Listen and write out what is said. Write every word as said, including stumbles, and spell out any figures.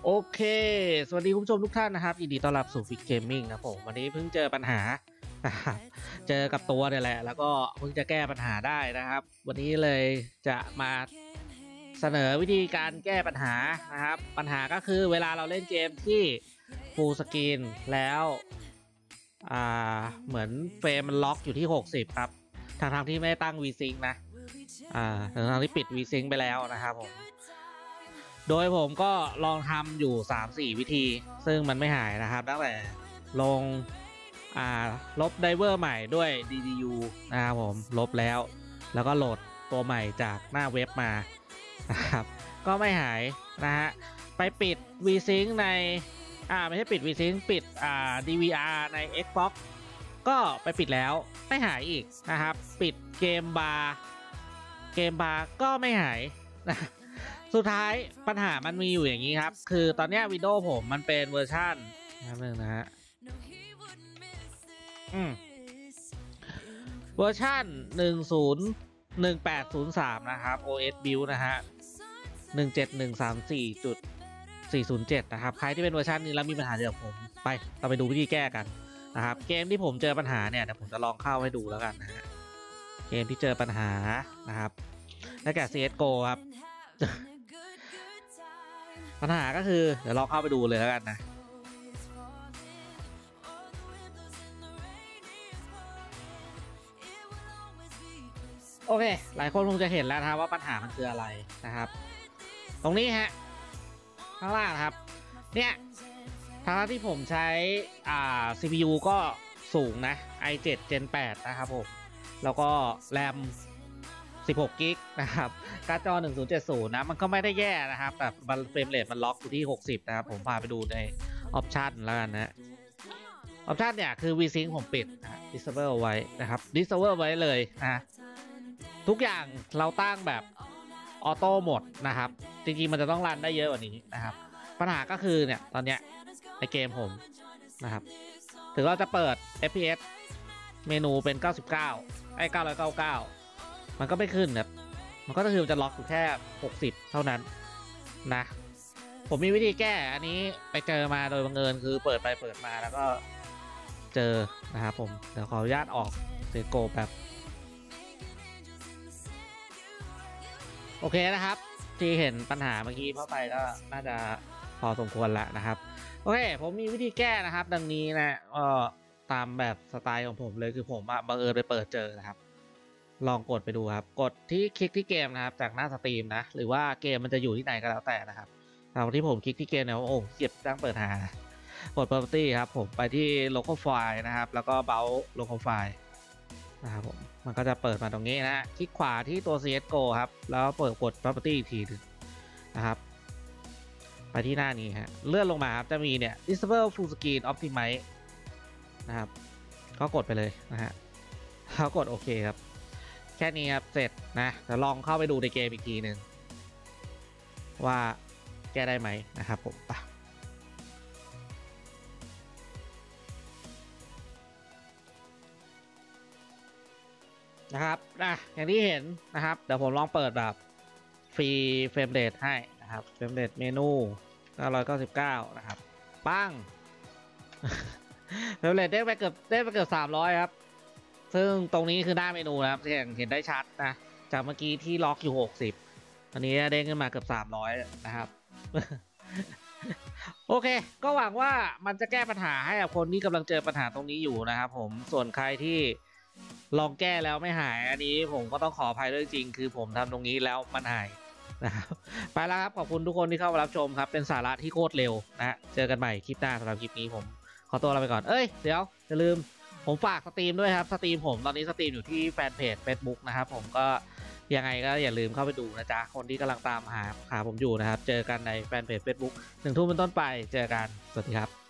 โอเคสวัสดีคุณผู้ชมทุกท่านนะครับยินดีต้อนรับสู่ฟิกเกมมิ่งนะผมวันนี้เพิ่งเจอปัญหานะครับเจอกับตัวเนี่ยแหละแล้วก็เพิ่งจะแก้ปัญหาได้นะครับวันนี้เลยจะมาเสนอวิธีการแก้ปัญหานะครับปัญหาก็คือเวลาเราเล่นเกมที่ฟูลสกรีนแล้วอ่าเหมือนเฟรมมันล็อกอยู่ที่หกสิบครับทางทางที่ไม่ได้ตั้ง V-Sync นะอ่าทางทางที่ปิด V-Sync ไปแล้วนะครับผมโดยผมก็ลองทำอยู่ สามสี่ วิธีซึ่งมันไม่หายนะครับตั้งแต่ลงอ่าลบไดเวอร์ใหม่ด้วย ดี ดี ยู นะครับผมลบแล้วแล้วก็โหลดตัวใหม่จากหน้าเว็บมานะครับก็ไม่หายนะฮะไปปิด V-Sync ในอ่าไม่ใช่ปิด V-Sync ปิดอ่า ดี วี อาร์ ใน Xbox ก็ไปปิดแล้วไม่หายอีกนะครับปิดเกมบาร์เกมบาร์ก็ไม่หายนะสุดท้ายปัญหามันมีอยู่อย่างนี้ครับคือตอนนี้ Windows ผมมันเป็นเวอร์ชันนึงนะฮะอืมเวอร์ชันหนึ่ง ศูนย์ หนึ่ง แปด ศูนย์ สามนะครับ โอ เอส Build นะฮะ หนึ่ง เจ็ด หนึ่ง สาม สี่ จุด สี่ ศูนย์ เจ็ด นะครับใครที่เป็นเวอร์ชันนี้แล้วมีปัญหาเดียวกับผมไปเราไปดูวิธีแก้กันนะครับเกมที่ผมเจอปัญหาเนี่ยเดี๋ยวผมจะลองเข้าให้ดูแล้วกันนะฮะเกมที่เจอปัญหานะครับได้แก่ ซี เอส จี โอ ครับปัญหาก็คือเดี๋ยวลองเข้าไปดูเลยแล้วกันนะโอเคหลายคนคงจะเห็นแล้วนะครับว่าปัญหามันคืออะไรนะครับตรงนี้ฮะข้างล่างครับเนี่ยทางที่ผมใช้อ่า ซี พี ยู ก็สูงนะ ไอ เจ็ด Gen แปด นะครับผมแล้วก็แรมสิบหกกิกนะครับการ์ดจอหนึ่งศูนย์เจ็ดศูนย์นะมันก็ไม่ได้แย่นะครับแต่เฟรมเรทมันล็อกอยู่ที่หกสิบนะครับผมพาไปดูในออปชันแล้วกันนะออปชันเนี่ยคือ V-Sync ผมปิดนะ Disable ไว้นะครับ Disable ไว้เลยนะทุกอย่างเราตั้งแบบออโต้หมดนะครับจริงๆมันจะต้องรันได้เยอะกว่านี้นะครับปัญหาก็คือเนี่ยตอนเนี้ยในเกมผมนะครับถึงเราจะเปิด เอฟ พี เอส เมนูเป็นเก้าสิบเก้าไอ้เก้าร้อยเก้าสิบเก้ามันก็ไม่ขึ้นครับมันก็คือจะล็อกอยู่แค่หกสิบเท่านั้นนะผมมีวิธีแก้อันนี้ไปเจอมาโดยบังเอิญคือเปิดไปเปิดมาแล้วก็เจอนะครับผมเดี๋ยวขออนุญาตออกเซโกแบบโอเคนะครับที่เห็นปัญหาเมื่อกี้เข้าไปก็น่าจะพอสมควรแล้วนะครับโอเคผมมีวิธีแก้นะครับดังนี้นะก็ตามแบบสไตล์ของผมเลยคือผมอะบังเอิญไปเปิดเจอนะครับลองกดไปดูครับกดที่คลิกที่เกมนะครับจากหน้าสตรีมนะหรือว่าเกมมันจะอยู่ที่ไหนก็แล้วแต่นะครับตามที่ผมคลิกที่เกมเนี่ยโอ้เก็บตั้งเปิดหากด property ครับผมไปที่ local file นะครับแล้วก็ browse local file นะครับผมมันก็จะเปิดมาตรงนี้นะคลิกขวาที่ตัว ซี เอส จี โอ ครับแล้วเปิดกด property อีกทีนึงนะครับไปที่หน้านี้ฮะเลื่อนลงมาครับจะมีเนี่ย disable full screen optimize นะครับก็กดไปเลยนะฮะแล้วกดโอเคครับแค่นี้ครับเสร็จนะเดี๋ยวลองเข้าไปดูในเกมอีกทีหนึ่งว่าแก้ได้ไหมนะครับผมปะนะครับนะอย่างที่เห็นนะครับเดี๋ยวผมลองเปิดแบบฟรีเฟรมเรทให้นะครับเฟรมเรทเมนูเก้าร้อยเก้าสิบเก้านะครับปั้งเฟรมเรทได้ไปเกือบได้ไปเกือบสามร้อยครับซึ่งตรงนี้คือหน้าเมนูนะครับเห็นเห็นได้ชัดนะจากเมื่อกี้ที่ล็อกอยู่หกสิบตอนนี้เด้งขึ้นมาเกือบสามร้อยนะครับ โอเคก็หวังว่ามันจะแก้ปัญหาให้กับคนที่กำลังเจอปัญหาตรงนี้อยู่นะครับผมส่วนใครที่ลองแก้แล้วไม่หายอันนี้ผมก็ต้องขออภัยด้วยจริงคือผมทำตรงนี้แล้วมันหายนะครับไปแล้วครับขอบคุณทุกคนที่เข้ามารับชมครับเป็นสาระที่โคตรเร็วนะเจอกันใหม่คลิปหน้าสำหรับคลิปนี้ผมขอตัวลาไปก่อนเอ้ยเดี๋ยวอย่าลืมผมฝากสตรีมด้วยครับสตรีมผมตอนนี้สตรีมอยู่ที่แฟนเพจ Facebook นะครับผมก็ยังไงก็อย่าลืมเข้าไปดูนะจ๊ะคนที่กำลังตามหาหาผมอยู่นะครับเจอกันในแฟนเพจ Facebook หนึ่งทุ่มเป็นต้นไปเจอกันสวัสดีครับ